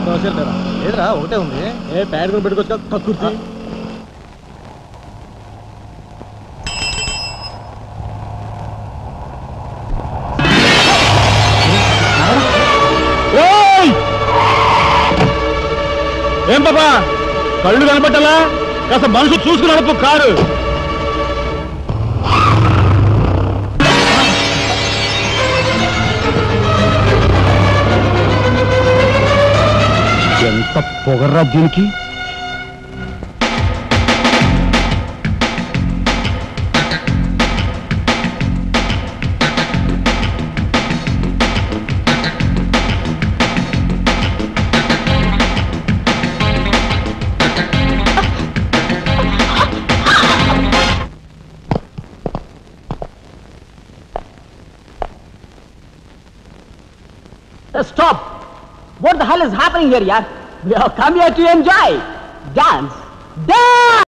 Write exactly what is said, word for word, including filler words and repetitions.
లేదురా ఒకటే ఉంది. ఏ ప్యాడ్ కూడా పెట్టుకోవచ్చు కక్కుర్తి. ఏం పాపా కళ్ళు కనపట్టాలా? కాస్త మనసు చూసుకుని నడుపు కారు. ఎంత పొగర్రా దీనికి. Stop! What the hell is happening here, yaar? We have come here to enjoy. Dance. Dance!